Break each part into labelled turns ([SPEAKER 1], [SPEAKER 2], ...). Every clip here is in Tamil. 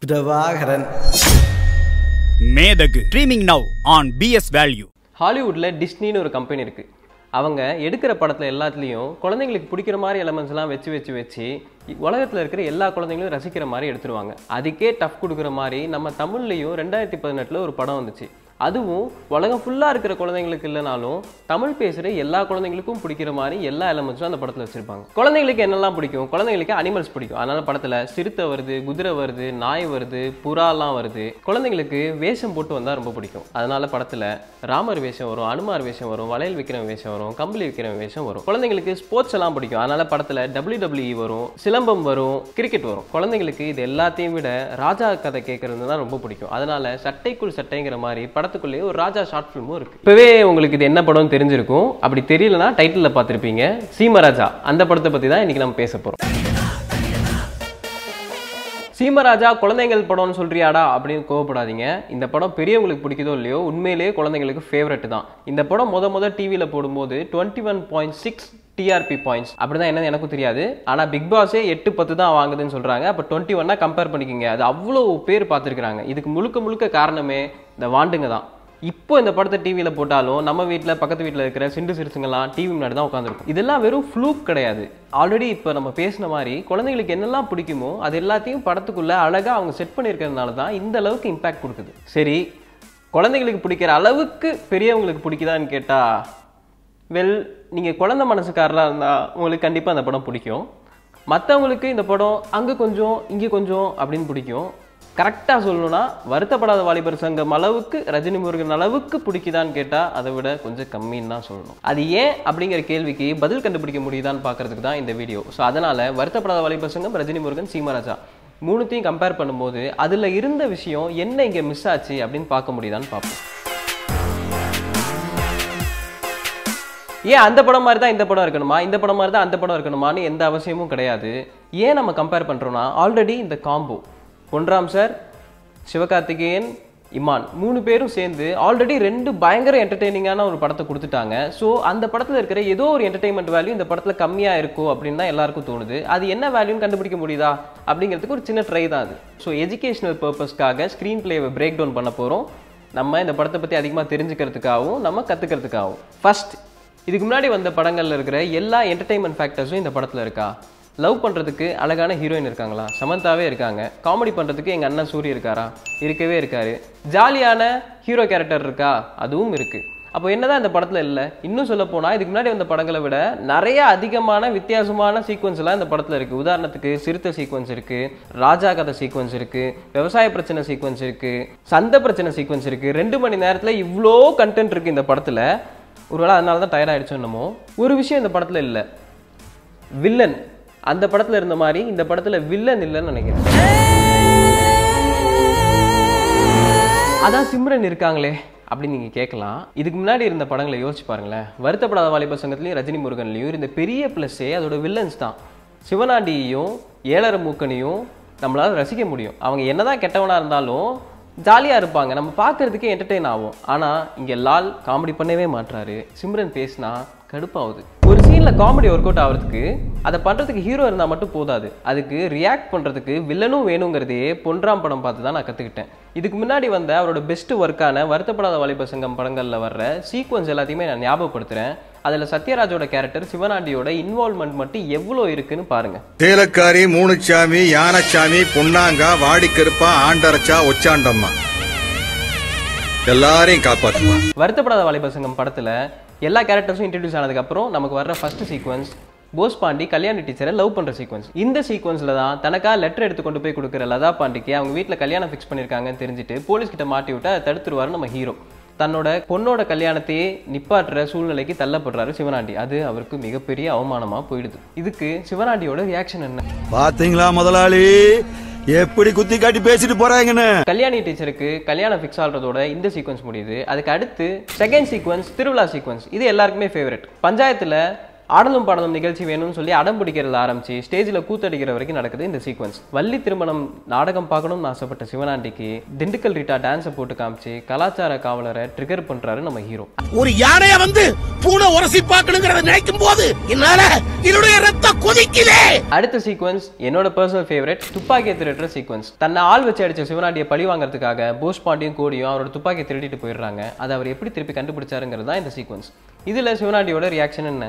[SPEAKER 1] பிரபாகரன்
[SPEAKER 2] மேதகு streaming now on BS value.
[SPEAKER 3] ஹாலிவுட்ல டிஸ்னின்னு ஒரு கம்பெனி இருக்கு. அவங்க எடுக்கிற படத்துல எல்லாத்துலேயும் குழந்தைங்களுக்கு பிடிக்கிற மாதிரி எலமெண்ட்ஸ்லாம் வச்சு உலகத்தில் இருக்கிற எல்லா குழந்தைங்களும் ரசிக்கிற மாதிரி எடுத்துருவாங்க. அதுக்கே டஃப் கொடுக்குற மாதிரி நம்ம தமிழ்லையும் 2018 ஒரு படம் வந்துச்சு. அதுவும் உலகம் ஃபுல்லாக இருக்கிற குழந்தைங்களுக்கு இல்லைனாலும் தமிழ் பேசுகிற எல்லா குழந்தைங்களுக்கும் பிடிக்கிற மாதிரி எல்லா எலமெண்ட்ஸும் அந்த படத்தில் வச்சுருப்பாங்க. குழந்தைங்களுக்கு என்னெல்லாம் பிடிக்கும்? குழந்தைங்களுக்கு அனிமல்ஸ் பிடிக்கும். அதனால் படத்தில் சிறுத்தை வருது, குதிரை வருது, நாய் வருது, புறாலாம் வருது. குழந்தைங்களுக்கு வேஷம் போட்டு வந்தால் ரொம்ப பிடிக்கும். அதனால் படத்தில் ராமர் வேஷம் வரும், அனுமார் வேஷம் வரும், வளையல் விற்கிற வேஷம் வரும், கம்பளி விற்கிற வேஷம் வரும். குழந்தைங்களுக்கு ஸ்போர்ட்ஸ் எல்லாம் பிடிக்கும். அதனால் படத்தில் WWE வரும், சிலம்பம் வரும், கிரிக்கெட் வரும். குழந்தைங்களுக்கு இது எல்லாத்தையும் விட ராஜா கதை கேட்கறது தான் ரொம்ப பிடிக்கும். அதனால் சட்டைக்குள் சட்டைங்கிற மாதிரி படத்துக்குள்ளேயே ஒரு ராஜா ஷார்ட் ஃபிலிமும் இருக்கு. இப்பவே உங்களுக்கு இது என்ன படம் தெரிஞ்சிருக்கும். அப்படி தெரியலனா டைட்டில்ல பார்த்திருப்பீங்க, சீமராஜா. அந்த படத்தை பத்தி தான் இன்னைக்கு நம்ம பேச போறோம். சீமராஜா குழந்தைகள் படம்னு சொல்றியாடா அப்படின்னு கோவப்படாதீங்க. இந்த படம் பெரியவங்களுக்கு பிடிக்குதோ இல்லையோ உண்மையிலேயே குழந்தைங்களுக்கு ஃபேவரட் தான். இந்த படம் முத டிவியில் போடும்போது 21.6 TRP பாயிண்ட்ஸ். அப்படிதான் என்னன்னு எனக்கும் தெரியாது. ஆனால் பிக் பாஸே 8-10 தான் வாங்குதுன்னு சொல்றாங்க. அப்போ 21 கம்பேர் பண்ணிக்கோங்க. அது அவ்வளோ பேர் பார்த்துருக்காங்க. இதுக்கு முழுக்க காரணமே இந்த வாண்டுங்க தான். இப்போ இந்த படத்தை டிவியில் போட்டாலும் நம்ம வீட்டில் பக்கத்து வீட்டில் இருக்கிற சிண்டு சிறுசுங்கெல்லாம் டிவி முன்னாடி தான் உட்காந்துருக்கும். இதெல்லாம் வெறும் ஃப்ளூக் கிடையாது. ஆல்ரெடி இப்போ நம்ம பேசின மாதிரி குழந்தைங்களுக்கு என்னெல்லாம் பிடிக்குமோ அது எல்லாத்தையும் படத்துக்குள்ளே அழகாக அவங்க செட் பண்ணியிருக்கிறதுனால தான் இந்த அளவுக்கு இம்பேக்ட் கொடுக்குது. சரி, குழந்தைங்களுக்கு பிடிக்கிற அளவுக்கு பெரியவங்களுக்கு பிடிக்குதான்னு கேட்டால், நீங்கள் குழந்தை மனசுக்காரராக இருந்தால் உங்களுக்கு கண்டிப்பாக அந்த படம் பிடிக்கும். மற்றவங்களுக்கு இந்த படம் அங்கே கொஞ்சம் இங்கே கொஞ்சம் அப்படின்னு பிடிக்கும். கரெக்டாக சொல்லணும்னா வருத்தப்படாத வாலிபர் சங்கம் அளவுக்கு ரஜினிமுருகன் அளவுக்கு பிடிக்குதான்னு கேட்டால் அதை விட கொஞ்சம் கம்மின்னு தான் சொல்லணும். அது ஏன் அப்படிங்கிற கேள்விக்கு பதில் கண்டுபிடிக்க முடியுதான்னு பார்க்கறதுக்கு தான் இந்த வீடியோ. ஸோ அதனால் வருத்தப்படாத வாலிபர் சங்கம், ரஜினிமுருகன், சீமராஜா மூணுத்தையும் கம்பேர் பண்ணும்போது அதில் இருந்த விஷயம் என்ன இங்கே மிஸ் ஆச்சு அப்படின்னு பார்க்க முடியுதான்னு பார்ப்போம். ஏன் அந்த படம் மாதிரி தான் இந்த படம் இருக்கணுமா, இந்த படம் மாதிரி தான் அந்த படம் இருக்கணுமான்னு எந்த அவசியமும் கிடையாது. ஏன் நம்ம கம்பேர் பண்ணுறோன்னா, ஆல்ரெடி இந்த காம்போ பொன்ராம் சார், சிவகார்த்திகேயன், இமான் 3 பேரும் சேர்ந்து ஆல்ரெடி 2 பயங்கர என்டர்டெய்னிங்கான ஒரு படத்தை கொடுத்துட்டாங்க. ஸோ அந்த படத்தில் இருக்கிற ஏதோ ஒரு என்டர்டெயின்மெண்ட் வேல்யூ இந்த படத்தில் கம்மியாக இருக்கும் அப்படின்னு தான் எல்லாருக்கும் தோணுது. அது என்ன வேல்யூன்னு கண்டுபிடிக்க முடியுதா அப்படிங்கிறதுக்கு ஒரு சின்ன ட்ரை தான் அது. ஸோ எஜுகேஷனல் பர்பஸ்க்காக ஸ்க்ரீன் பிளேவை பிரேக் டவுன் பண்ண போகிறோம். நம்ம இந்த படத்தை பற்றி அதிகமாக தெரிஞ்சுக்கிறதுக்காகவும் நம்ம கற்றுக்கிறதுக்காகவும். ஃபர்ஸ்ட், இதுக்கு முன்னாடி வந்த படங்களில் இருக்கிற எல்லா என்டர்டெயின்மெண்ட் ஃபேக்டர்ஸும் இந்த படத்தில் இருக்கா? லவ் பண்ணுறதுக்கு அழகான ஹீரோயின் இருக்காங்களா? சமந்தாவே இருக்காங்க. காமெடி பண்ணுறதுக்கு எங்கள் அண்ணன் சூரிய இருக்காரா? இருக்கவே இருக்காரு. ஜாலியான ஹீரோ கேரக்டர் இருக்கா? அதுவும் இருக்குது. அப்போ என்னதான் இந்த படத்தில் இல்லை? இன்னும் சொல்ல போனால் இதுக்கு முன்னாடி வந்த படங்களை விட நிறைய அதிகமான வித்தியாசமான சீக்வன்ஸ் எல்லாம் இந்த படத்தில் இருக்குது. உதாரணத்துக்கு சிறுத்தை சீக்வன்ஸ் இருக்குது, ராஜா கதை சீக்வன்ஸ் இருக்குது, விவசாய பிரச்சனை சீக்வன்ஸ் இருக்குது, சந்தை பிரச்சனை சீக்வன்ஸ் இருக்குது. 2 மணி நேரத்தில் இவ்வளோ கண்டென்ட் இருக்குது இந்த படத்தில். ஒருவேளை அதனால தான் டயர்ட் ஆகிடுச்சோ என்னமோ. ஒரு விஷயம் இந்த படத்தில் இல்லை, வில்லன். அந்த படத்தில் இருந்த மாதிரி இந்த படத்தில் வில்லன் இல்லைன்னு நினைக்கிறேன். அதான் சிம்ரன் இருக்காங்களே அப்படின்னு நீங்கள் கேட்கலாம். இதுக்கு முன்னாடி இருந்த படங்களை யோசிச்சு பாருங்களேன். வருத்தப்படாத வாலிபர் சங்கத்துலையும் ரஜினிமுருகன்லையும் இருந்த பெரிய ப்ளஸ்ஸே அதோட வில்லன்ஸ் தான். சிவனாண்டியையும் ஏழரை மூக்கனையும் நம்மளால் ரசிக்க முடியும். அவங்க என்னதான் கெட்டவனாக இருந்தாலும் ஜாலியாக இருப்பாங்க, நம்ம பார்க்கறதுக்கே என்டர்டெயின் ஆகும். ஆனால் இங்கே லால் காமெடி பண்ணவே மாட்டுறாரு. சிம்ரன் பேசினா கடுப்பாகுது. ஒரு சீனில் காமெடி ஒர்க் அவுட் ஆகிறதுக்கு அதை பண்ணுறதுக்கு ஹீரோ இருந்தால் மட்டும் போதாது, அதுக்கு ரியாக்ட் பண்ணுறதுக்கு வில்லனும் வேணுங்கிறதே பொன்ராம் படம் பார்த்து தான் நான் கற்றுக்கிட்டேன். இதுக்கு முன்னாடி வந்த அவரோட பெஸ்ட் ஒர்க்கான வருத்தப்படாத வாலிபர் சங்கம் படங்களில் வர்ற சீக்வன்ஸ் எல்லாத்தையுமே நான் ஞாபகப்படுத்துகிறேன். அதில் சத்யராஜோட கேரக்டர் சிவனாண்டியோட இன்வால்மெண்ட் மட்டும் எவ்வளோ இருக்குன்னு பாருங்க.
[SPEAKER 4] சேலக்காரி, மூணுச்சாமி, யானச்சாமி, பொன்னாங்கா, வாடிக்கருப்பா, ஆண்டரச்சா, ஒச்சாண்டம்மா எல்லாரையும் காப்பாற்றுவா.
[SPEAKER 3] வருத்தப்படாத வாலிபர் சங்கம் படத்தில் எல்லா கேரக்டர்ஸும் இன்ட்ரடியூஸ் ஆனதுக்கப்புறம் நமக்கு வர்ற ஃபர்ஸ்ட் சீக்வன்ஸ் போஸ் பாண்டி கல்யாணி டீச்சரை லவ் பண்ணுற சீக்வன்ஸ். இந்த சீக்வன்ஸில் தான் தனக்காக லெட்டர் எடுத்து கொண்டு போய் கொடுக்குற லதா பாண்டிக்கு அவங்க வீட்டில் கல்யாணம் ஃபிக்ஸ் பண்ணியிருக்காங்கன்னு தெரிஞ்சுட்டு போலீஸ்கிட்ட மாட்டி விட்டு அதை தடுத்துருவாரு நம்ம ஹீரோ. தன்னோட பொண்ணோட கல்யாணத்தையே நிப்பாட்டுற சூழ்நிலைக்கு தள்ளப்படுறாரு சிவனாண்டி. அது அவருக்கு மிகப்பெரிய அவமானமாக போயிடுது. இதுக்கு சிவனாண்டியோட ரியாக்ஷன் என்ன
[SPEAKER 4] பாத்தீங்களா முதலாளி, எப்படி குத்தி காட்டி பேசிட்டு போறாங்கன்னு.
[SPEAKER 3] கல்யாணி டீச்சருக்கு கல்யாணம் ஃபிக்ஸ் ஆகிறதோட இந்த சீக்வன்ஸ் முடியுது. அதுக்கு அடுத்து செகண்ட் சீக்வன்ஸ் திருவிழா சீக்வன்ஸ். இது எல்லாருக்குமே ஃபேவரட். பஞ்சாயத்தில் ஆடலும் பாடலும் நிகழ்ச்சி வேணும்னு சொல்லி அடம் பிடிக்கிறது ஆரம்பிச்சு ஸ்டேஜில் கூத்தடிக்கிற வரைக்கும் நடக்குது இந்த சீக்வன்ஸ். வள்ளி திருமணம் நாடகம் பார்க்கணும்னு ஆசைப்பட்ட சிவனாண்டிக்கு திண்டுக்கல் ரீட்டா டான்ஸை போட்டு காமிச்சு கலாச்சார காவலரை ட்ரிகர் பண்றாரு நம்ம ஹீரோ.
[SPEAKER 1] ஒரு யானைய வந்து பூனை உரசி பார்க்கணுங்கிறத நினைக்கும் போது என்னால என்னுடைய ரத்தம் கொதிக்குதே.
[SPEAKER 3] அடுத்த சீக்வன்ஸ் என்னோட பர்சனல் ஃபேவரட், துப்பாக்கியை திருடுற சீக்வன்ஸ். தன்னை ஆள் வச்சு அடிச்ச சிவனாண்டியை பழி வாங்குறதுக்காக போஸ் பாண்டியும் கோடியும் அவரோட துப்பாக்கியை திருடிட்டு போயிடுறாங்க. அதை அவர் எப்படி திருப்பி கண்டுபிடிச்சாருங்கிறது தான் இந்த சீக்வன்ஸ். இதுல சிவனாண்டியோட ரியாக்ஷன் என்ன?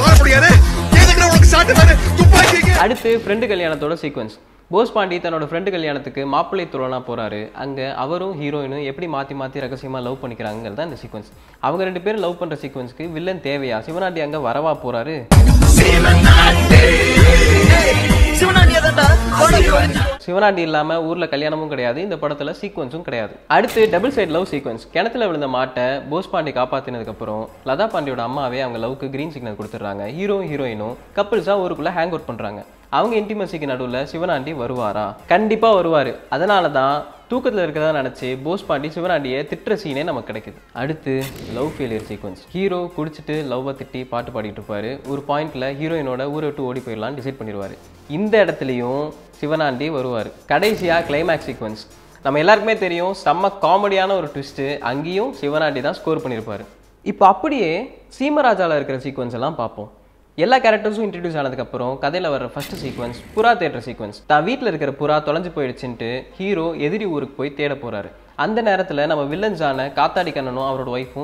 [SPEAKER 3] அடுத்து ஃப்ரெண்டு கல்யாணத்தோட சீக்வன்ஸ். போஸ் பாண்டி தன்னோட ஃப்ரெண்டு கல்யாணத்துக்கு மாப்பிள்ளை தோழனா போறாரு. அங்க அவரும் ஹீரோயினும் எப்படி மாத்தி மாத்தி ரகசியமா லவ் பண்ணிக்கிறாங்கிறது இந்த சீக்வன்ஸ். அவங்க 2 பேரும் லவ் பண்ற சீக்வன்ஸ்க்கு வில்லன் தேவையா? சிவனாண்டி அங்க வரவா போறாரு? சிவனாண்டி இல்லாம ஊர்ல கல்யாணமும் கிடையாது, இந்த படத்துல சீக்வன்ஸும் கிடையாது. அடுத்து டபுள் சைடு லவ் சீக்வன்ஸ். கிணத்துல விழுந்த மாட்டை போஸ் பாண்டி காப்பாத்தினதுக்கு அப்புறம் லதா பாண்டியோட அம்மாவே அவங்க லவ்க்கு கிரீன் சிக்னல் கொடுத்துறாங்க. ஹீரோயினும் கப்பிள்ஸா ஊருக்குள்ள ஹேங் அவுட் பண்றாங்க. அவங்க இன்டிமசிக்கு நடுவில் சிவனாண்டி வருவாரா? கண்டிப்பா வருவாரு. அதனாலதான் தூக்கத்தில் இருக்கிறதா நினைச்சு போஸ் பாண்டி சிவனாண்டியை திட்டுற சீனே நமக்கு கிடைக்குது. அடுத்து லவ் ஃபெயிலியர் சீக்வன்ஸ். ஹீரோ குடிச்சிட்டு லவ்வை திட்டி பாட்டு பாடிட்டு இருப்பாரு. ஒரு பாயிண்ட்ல ஹீரோயினோட ஊரை விட்டு ஓடி போயிடலாம் டிசைட் பண்ணிடுவாரு. இந்த இடத்துலையும் சிவனாண்டி வருவார். கடைசியா கிளைமேக்ஸ் சீக்வன்ஸ். நம்ம எல்லாருக்குமே தெரியும், செம்ம காமெடியான ஒரு ட்விஸ்ட். அங்கேயும் சிவனாண்டி தான் ஸ்கோர் பண்ணியிருப்பாரு. இப்போ அப்படியே சீமராஜாவில் இருக்கிற சீக்வன்ஸ் எல்லாம் பார்ப்போம். எல்லா கேரக்டர்ஸும் இன்ட்ரடியூஸ் ஆனதுக்கப்புறம் கதையில் வர ஃபர்ஸ்ட் சீக்வன்ஸ் புறா தேடுற சீக்வன்ஸ். தான் வீட்டில் இருக்கிற புறா தொலைஞ்சு போயிடுச்சுன்ட்டு ஹீரோ எதிரி ஊருக்கு போய் தேட போறாரு. அந்த நேரத்தில் நம்ம வில்லன்ஸான காத்தாடி கண்ணனும் அவரோட ஒய்ஃபும்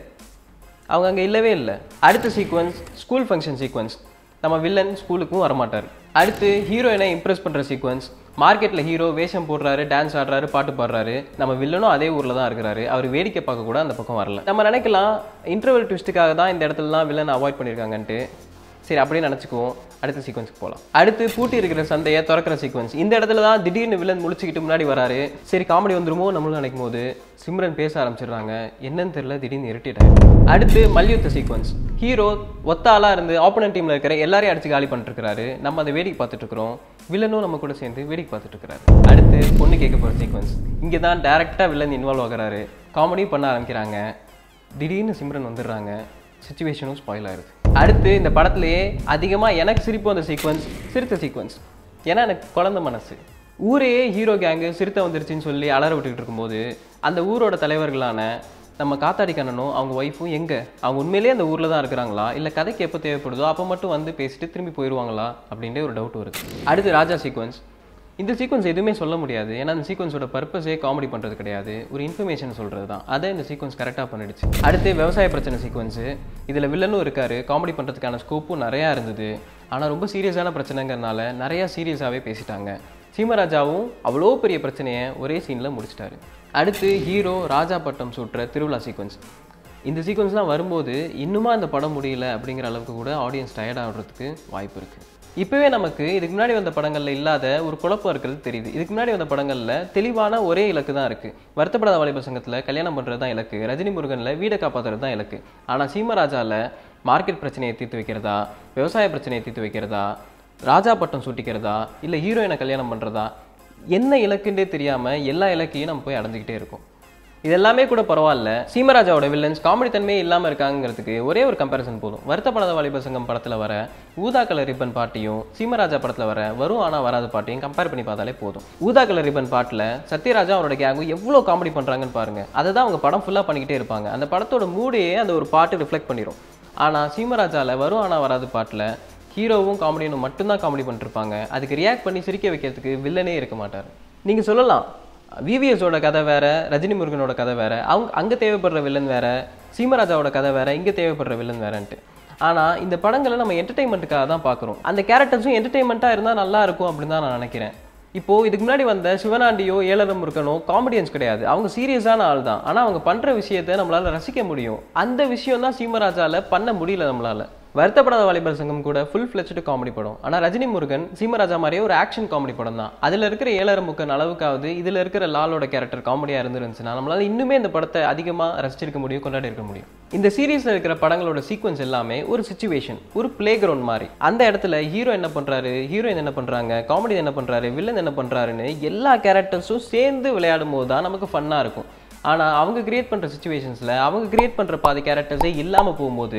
[SPEAKER 3] அவங்க அங்கே இல்லவே இல்லை. அடுத்த சீக்வன்ஸ் ஸ்கூல் ஃபங்க்ஷன் சீக்வன்ஸ். நம்ம வில்லன் ஸ்கூலுக்கும் வரமாட்டார். அடுத்து ஹீரோயினை இம்ப்ரெஸ் பண்ணுற சீக்வன்ஸ். மார்க்கெட்டில் ஹீரோ வேஷம் போடுறாரு, டான்ஸ் ஆடுறாரு, பாட்டு பாடுறாரு. நம்ம வில்லனும் அதே ஊரில் தான் இருக்கிறாரு. அவர் வேடிக்கை பார்க்க கூட அந்த பக்கம் வரல. நம்ம நினைக்கலாம் இன்டர்வல் ட்விஸ்ட்டுக்காக தான் இந்த இடத்துலலாம் வில்லன் அவாய்ட் பண்ணியிருக்காங்கன்ட்டு. சரி, அப்படியே நினச்சிக்குவோம். அடுத்த சீக்வன்ஸ்க்கு போகலாம். அடுத்து பூட்டி இருக்கிற சந்தையை திறக்கிற சீக்வன்ஸ். இந்த இடத்துல தான் திடீர்னு வில்லன் முழிச்சுக்கிட்டு முன்னாடி வராரு. சரி, காமெடி வந்துருமோ நம்மளும் நினைக்கும் போது சிம்ரன் பேச ஆரம்பிச்சிடுறாங்க. என்னன்னு தெரியல, திடீர்னு இரிட்டேட் ஆகிடும். அடுத்து மல்யுத்த சீக்வன்ஸ். ஹீரோ ஒத்த ஆளாக இருந்து ஆப்போனன்ட் டீமில் இருக்கிற எல்லாரையும் அடிச்சு காலி பண்ணிட்டு இருக்காரு. நம்ம அதை வேடிக்கை பார்த்துட்டு இருக்கிறோம். வில்லனும் நம்ம கூட சேர்ந்து வேடிக்கை பார்த்துட்டு இருக்காரு. அடுத்து பொண்ணு கேட்க போகிற சீக்வன்ஸ். இங்கே தான் டேரெக்டாக வில்லன் இன்வால்வ் ஆகிறாரு. காமெடியும் பண்ண ஆரம்பிக்கிறாங்க. திடீர்னு சிம்ரன் வந்துடுறாங்க. சிச்சுவேஷனும் ஸ்பாயில் ஆயிடுது. அடுத்து இந்த படத்துலேயே அதிகமாக எனக்கு சிரிப்பு அந்த சீக்வன்ஸ் சிறுத்தை சீக்வன்ஸ். ஏன்னா எனக்கு குழந்தை மனசு. ஊரையே ஹீரோ கேங்கு சிறுத்தை வந்துருச்சுன்னு சொல்லி அலற விட்டுக்கிட்டு இருக்கும்போது அந்த ஊரோட தலைவர்களான நம்ம காத்தாடி கண்ணனும் அவங்க ஒய்ஃபும் அவங்க உண்மையிலேயே அந்த ஊரில் தான் இருக்கிறாங்களா, இல்லை கதைக்கு எப்போ தேவைப்படுதோ அப்போ மட்டும் வந்து பேசிட்டு திரும்பி போயிடுவாங்களா அப்படின்ட்டு ஒரு டவுட் வருது. அடுத்து ராஜா சீக்வன்ஸ். இந்த சீக்வன்ஸ் எதுவுமே சொல்ல முடியாது. ஏன்னா அந்த சீக்வன்ஸோட பர்பஸே காமெடி பண்ணுறது கிடையாது, ஒரு இன்ஃபர்மேஷன் சொல்கிறது தான். அதை இந்த சீக்வன்ஸ் கரெக்டாக பண்ணிடுச்சு. அடுத்து விவசாய பிரச்சனை சீக்வன்ஸு. இதில் வில்லனும் இருக்காரு. காமெடி பண்ணுறதுக்கான ஸ்கோப்பும் நிறையா இருந்தது. ஆனால் ரொம்ப சீரியஸான பிரச்சனைங்கிறதுனால நிறையா சீரியஸாகவே பேசிட்டாங்க. சீமராஜாவும் அவ்வளோ பெரிய பிரச்சனையை ஒரே சீனில் முடிச்சிட்டாரு. அடுத்து ஹீரோ ராஜா பட்டம் சூட்டுற திருவிழா சீக்வன்ஸ். இந்த சீக்வன்ஸ்லாம் வரும்போது இன்னுமா அந்த படம் முடியல அப்படிங்கிற அளவுக்கு கூட ஆடியன்ஸ் டயர்ட் ஆகிறதுக்கு வாய்ப்பு இருக்குது. இப்போவே நமக்கு இதுக்கு முன்னாடி வந்த படங்களில் இல்லாத ஒரு குழப்பம் இருக்கிறது தெரியுது. இதுக்கு முன்னாடி வந்த படங்களில் தெளிவான ஒரே இலக்கு தான் இருக்குது. வருத்தப்படாத வாலிபர் சங்கத்தில் கல்யாணம் பண்ணுறது தான் இலக்கு, ரஜினிமுருகனில் வீடை காப்பாற்றுறது தான் இலக்கு. ஆனால் சீமராஜாவில் மார்க்கெட் பிரச்சனையை தீர்த்து வைக்கிறதா, விவசாய பிரச்சனையை தீர்த்து வைக்கிறதா, ராஜா பட்டம் சூட்டிக்கிறதா, இல்லை ஹீரோயினை கல்யாணம் பண்ணுறதா, என்ன இலக்குன்றே தெரியாமல் எல்லா இலக்கையும் நம்ம போய் அடைஞ்சிக்கிட்டே இருக்கோம். இதெல்லாமே கூட பரவாயில்ல. சீமராஜாவோட வில்லன்ஸ் காமெடி தன்மையே இல்லாமல் இருக்காங்கிறதுக்கு ஒரே ஒரு கம்பேரிசன் போதும். வருத்தப்படாத வாலிபர் சங்கம் படத்தில் வர ஊதா கலர் ரிப்பன் பாட்டையும் சீமராஜா படத்தில் வர வரும் ஆனால் வராது பாட்டையும் கம்பேர் பண்ணி பார்த்தாலே போதும். ஊதா கலர் ரிப்பன் பாட்டில் சத்யராஜா அவரோட கேங்கும் எவ்வளோ காமெடி பண்ணுறாங்கன்னு பாருங்கள். அதை தான் அவங்க படம் ஃபுல்லாக பண்ணிக்கிட்டே இருப்பாங்க. அந்த படத்தோட மூடையே அந்த ஒரு பாட்டு ரிஃப்ளெக்ட் பண்ணிடும். ஆனால் சீமராஜாவில் வரும் ஆனால் வராது பாட்டில் ஹீரோவும் காமெடியனும் மட்டும்தான் காமெடி பண்ணிருப்பாங்க. அதுக்கு ரியாக்ட் பண்ணி சிரிக்க வைக்கிறதுக்கு வில்லனே இருக்க மாட்டார். நீங்கள் சொல்லலாம் VVSோட கதை வேற, ரஜினிமுருகனோட கதை வேற, அங்கே தேவைப்படுற வில்லன் வேற, சீமராஜாவோட கதை வேற, இங்கே தேவைப்படுற வில்லன் வேறன்ட்டு. ஆனால் இந்த படங்களை நம்ம என்டர்டெயின்மெண்ட்டுக்காக தான் பார்க்குறோம். அந்த கேரக்டர்ஸும் என்டர்டெயின்மெண்ட்டாக இருந்தால் நல்லா இருக்கும் அப்படின்னு தான் நான் நினைக்கிறேன். இப்போது இதுக்கு முன்னாடி வந்த சிவனாண்டியோ ஏழரமுருகனோ காமெடியன்ஸ் கிடையாது, அவங்க சீரியஸான ஆள் தான். ஆனால் அவங்க பண்ணுற விஷயத்தை நம்மளால் ரசிக்க முடியும். அந்த விஷயம் தான் சீமராஜாவில் பண்ண முடியல நம்மளால். வருத்தப்படாத வாலிபர் சங்கம் கூட ஃபுல் ஃப்ளெட்ஜ்டு காமெடி படம். ஆனால் ரஜினிமுருகன் சீமராஜா மாதிரியே ஒரு ஆக்ஷன் காமெடி படம் தான். அதில் இருக்கிற ஏழரமுக்கன் அளவுக்காவது இதில் இருக்கிற லாலோட கேரக்டர் காமெடியாக இருந்துருந்துச்சுன்னா நம்மளால் இன்னுமே இந்த படத்தை அதிகமாக ரசிச்சிருக்க முடியும், கொண்டாடி இருக்க முடியும். இந்த சீரீஸில் இருக்கிற படங்களோட சீக்வன்ஸ் எல்லாமே ஒரு சிச்சுவேஷன், ஒரு பிளே கிரவுண்ட் மாதிரி. அந்த இடத்துல ஹீரோ என்ன பண்ணுறாரு, ஹீரோயின் என்ன பண்ணுறாங்க, காமெடி என்ன பண்ணுறாரு, வில்லன் என்ன பண்ணுறாருன்னு எல்லா கேரக்டர்ஸும் சேர்ந்து விளையாடும் போது தான் நமக்கு ஃபன்னாக இருக்கும். ஆனால் அவங்க கிரியேட் பண்ணுற சிச்சுவேஷன்ஸில் அவங்க கிரியேட் பண்ணுற பாதி கேரக்டர்ஸே இல்லாமல் போகும்போது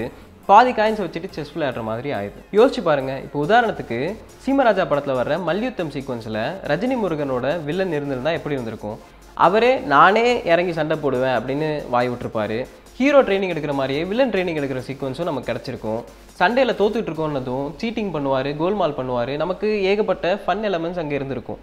[SPEAKER 3] பாதி காயின்ஸ் வச்சுட்டு செஸ் விளையாடுற மாதிரி ஆயிடுது. யோசிச்சு பாருங்க. இப்போ உதாரணத்துக்கு சீமராஜா படத்தில் வர்ற மல்யுத்தம் சீக்வன்ஸில் ரஜினி முருகனோட வில்லன் இருந்திருந்தா எப்படி இருந்திருக்கும்? அவரே நானே இறங்கி சண்டை போடுவேன் அப்படின்னு வாய் விட்டுருப்பாரு. ஹீரோ ட்ரைனிங் எடுக்கிற மாதிரியே வில்லன் ட்ரைனிங் எடுக்கிற சீக்வன்ஸும் நமக்கு கிடச்சிருக்கும். சண்டையில் தோத்துட்டு இருக்கோன்னதும் சீட்டிங் பண்ணுவார், கோல்மால் பண்ணுவார். நமக்கு ஏகப்பட்ட ஃபன் எலமெண்ட்ஸ் அங்கே இருந்திருக்கும்.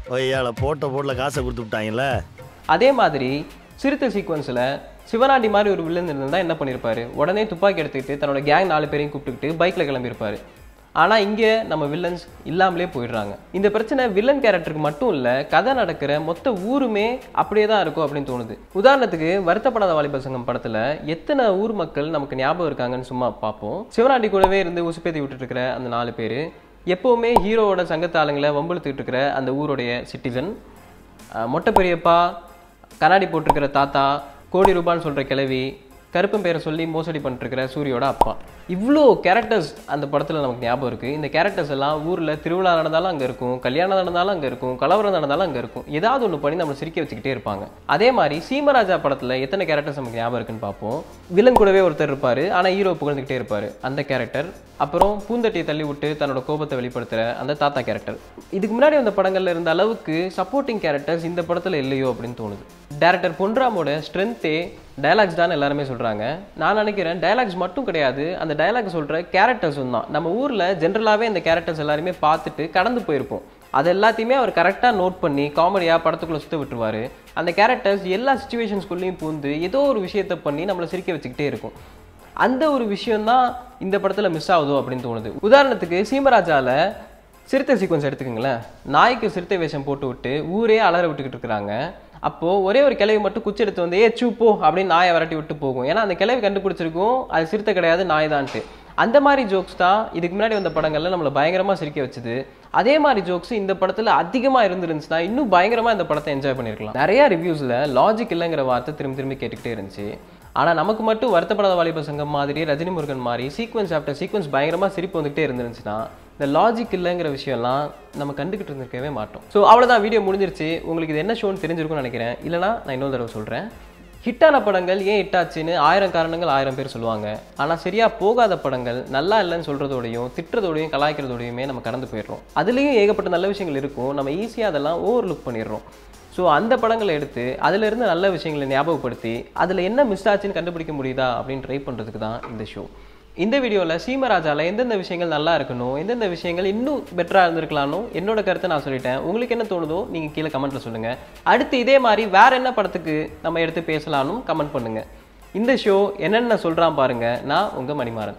[SPEAKER 4] போட்டில் காசை கொடுத்து விட்டாங்கல்ல.
[SPEAKER 3] அதே மாதிரி சிறுத்தை சீக்வன்ஸில் சிவனாண்டி மாதிரி ஒரு வில்லன் இருந்தால் என்ன பண்ணியிருப்பாரு? உடனே துப்பாக்கி எடுத்துக்கிட்டு தன்னோட கேங் 4 பேரையும் கூப்பிட்டுக்கிட்டு பைக்கில் கிளம்பியிருப்பாரு. ஆனால் இங்கே நம்ம வில்லன்ஸ் இல்லாமலே போயிடுறாங்க. இந்த பிரச்சனை வில்லன் கேரக்டருக்கு மட்டும் இல்லை, கதை நடக்கிற மொத்த ஊருமே அப்படியே தான் இருக்கும் அப்படின்னு தோணுது. உதாரணத்துக்கு வருத்தப்படாத வாலிபர் சங்கம் படத்தில் எத்தனை ஊர் மக்கள் நமக்கு ஞாபகம் இருக்காங்கன்னு சும்மா பார்ப்போம். சிவனாண்டி கூடவே இருந்து உசுப்பேத்தி விட்டுட்டு இருக்கிற அந்த 4 பேர், எப்போவுமே ஹீரோவோட சங்கத்தாளுங்களை வம்புழுத்துக்கிட்டு இருக்கிற அந்த ஊருடைய சிட்டிசன், மொட்டை பெரியப்பா, கண்ணாடி போட்டிருக்கிற தாத்தா, கோடி ரூபான்னு சொல்கிற கிழவி, கருப்பன் பேரை சொல்லி மோசடி பண்ணிட்டுருக்கிற சூரியோட அப்பா. இவ்வளோ கேரக்டர்ஸ் அந்த படத்தில் நமக்கு ஞாபகம் இருக்குது. இந்த கேரக்டர்ஸ் எல்லாம் ஊரில் திருவிழா நடந்தாலும் அங்கே இருக்கும், கல்யாணம் நடந்தாலும் அங்கே இருக்கும், கலவரம் நடந்தாலும் அங்கே இருக்கும். ஏதாவது ஒன்று பண்ணி நம்மளை சிரிக்க வச்சுக்கிட்டே இருப்பாங்க. அதே மாதிரி சீமராஜா படத்தில் எத்தனை கேரக்டர்ஸ் நமக்கு ஞாபகம் இருக்குன்னு பார்ப்போம். வில்லன் கூடவே ஒருத்தர் இருப்பார், ஆனால் ஹீரோ புகழ்ந்துக்கிட்டே இருப்பார், அந்த கேரக்டர். அப்புறம் பூந்தட்டியை தள்ளி விட்டு தன்னோட கோபத்தை வெளிப்படுத்துகிற அந்த தாத்தா கேரக்டர். இதுக்கு முன்னாடி அந்த படங்களில் இருந்த அளவுக்கு சப்போர்ட்டிங் கேரக்டர்ஸ் இந்த படத்தில் இல்லையோ அப்படின்னு தோணுது. டைரக்டர் பொன்ராமோட ஸ்ட்ரென்த்தே டயலாக்ஸ் தான் எல்லாருமே சொல்கிறாங்க. நான் நினைக்கிறேன் டயலாக்ஸ் மட்டும் கிடையாது, அந்த டயலாக் சொல்கிற கேரக்டர்ஸும் தான். நம்ம ஊரில் ஜென்ரலாகவே இந்த கேரக்டர்ஸ் எல்லாருமே பார்த்துட்டு கடந்து போயிருப்போம். அது எல்லாத்தையுமே அவர் கரெக்டாக நோட் பண்ணி காமெடியாக படத்துக்குள்ளே சுற்ற விட்டுருவார். அந்த கேரக்டர்ஸ் எல்லா சிச்சுவேஷன்ஸ்குள்ளேயும் பூந்து ஏதோ ஒரு விஷயத்தை பண்ணி நம்மளை சிரிக்க வச்சுக்கிட்டே இருக்கும். அந்த ஒரு விஷயம்தான் இந்த படத்தில் மிஸ் ஆகுதோ அப்படின்னு தோணுது. உதாரணத்துக்கு சீமராஜாவில் சிறுத்தை சீக்வன்ஸ் எடுத்துக்கோங்களேன். நாய்க்கு சிறுத்தை வேஷம் போட்டு விட்டு ஊரே அலற விட்டுக்கிட்டு இருக்கிறாங்க. அப்போது ஒரே ஒரு கிளவி மட்டும் குச்சி எடுத்து வந்து சூப்போ அப்படின்னு நாயை விரட்டி விட்டு போகும். ஏன்னா அந்த கிளவி கண்டுபிடிச்சிருக்கும் அது சிறுத்தை கிடையாது நாய் தான்ட்டு. அந்த மாதிரி ஜோக்ஸ் தான் இதுக்கு முன்னாடி வந்த படங்களில் நம்மளை பயங்கரமாக சிரிக்க வச்சுது. அதே மாதிரி ஜோக்ஸ் இந்த படத்தில் அதிகமாக இருந்துருந்துச்சுன்னா இன்னும் பயங்கரமாக இந்த படத்தை என்ஜாய் பண்ணியிருக்கலாம். நிறையா ரிவ்யூஸில் லாஜிக் இல்லைங்கிற வார்த்தை திரும்பி கேட்டுக்கிட்டே இருந்துச்சு. ஆனால் நமக்கு மட்டும் வருத்தப்படாத வாலிபர் சங்கம் மாதிரி, ரஜினி முருகன் மாதிரி சீக்வன்ஸ் ஆஃப்டர் சீக்வன்ஸ் பயங்கரமாக சிரிப்பு வந்துகிட்டே இருந்துருந்துச்சுன்னா இந்த லாஜிக் இல்லைங்கிற விஷயம்லாம் நம்ம கண்டுக்கிட்டு இருந்திருக்கவே மாட்டோம். ஸோ அவ்வளோதான், வீடியோ முடிஞ்சிருச்சு. உங்களுக்கு இது என்ன ஷோன்னு தெரிஞ்சிருக்கும்னு நினைக்கிறேன். இல்லைனா நான் இன்னொரு தடவை சொல்கிறேன். ஹிட்டான படங்கள் ஏன் ஹிட்டாச்சுன்னு 1000 காரணங்கள் 1000 பேர் சொல்லுவாங்க. ஆனால் சரியாக போகாத படங்கள் நல்லா இல்லைன்னு சொல்கிறதோடையும் திட்டுறதோடையும் கலாய்க்கிறதோடையுமே நம்ம கடந்து போயிடுறோம். அதுலேயும் ஏகப்பட்ட நல்ல விஷயங்கள் இருக்கும், நம்ம ஈஸியாக அதெல்லாம் ஓவர் லுக் பண்ணிடுறோம். ஸோ அந்த படங்களை எடுத்து அதிலிருந்து நல்ல விஷயங்களை ஞாபகப்படுத்தி அதில் என்ன மிஸ் ஆச்சுன்னு கண்டுபிடிக்க முடியுதா அப்படின்னு ட்ரை பண்ணுறதுக்கு தான் இந்த ஷோ. இந்த வீடியோவில் சீமராஜாவில் எந்தெந்த விஷயங்கள் நல்லா இருக்கணும், எந்தெந்த விஷயங்கள் இன்னும் பெட்டராக இருந்திருக்கலாம்னு என்னோட கருத்தை நான் சொல்லிட்டேன். உங்களுக்கு என்ன தோணுதோ நீங்கள் கீழே கமெண்ட்டில் சொல்லுங்கள். அடுத்து இதே மாதிரி வேறு என்ன படத்துக்கு நம்ம எடுத்து பேசலாம்னு கமெண்ட் பண்ணுங்கள். இந்த ஷோ என்னென்ன சொல்கிறான் பாருங்கள். நான் உங்கள் மணிமாறன்.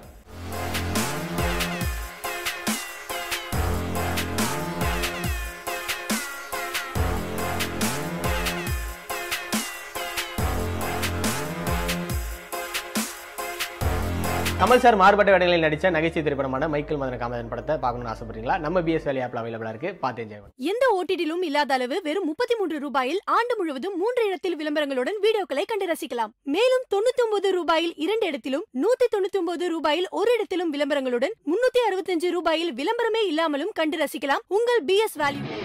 [SPEAKER 5] கமல் சார் மாறுபட்ட வேடங்களில் நடிச்ச நகைச்சுவை திரைப்படமான மைக்கேல் மதன காமராஜன் படத்தை பார்க்கணும்னு ஆசைப்படுறீங்களா? நம்ம BS வேலி ஆப்ல அவைலபிளா இருக்கு, பார்த்து என்ஜாய் பண்ணுங்க.
[SPEAKER 6] எந்த ஓடிடிலும் இல்லாத அளவு வெறும் 33 ரூபாயில் ஆண்டு முழுவதும் 3 இடத்தில் விளம்பரங்களுடன் வீடியோக்களை கண்டு ரசிக்கலாம். மேலும் 99 ரூபாயில் 2 இடத்திலும் 199 ரூபாயில் 1 இடத்திலும் விளம்பரங்களுடன் 365 ரூபாயில் விளம்பரமே இல்லாமலும் கண்டு ரசிக்கலாம் உங்கள் BS வேல்யூ.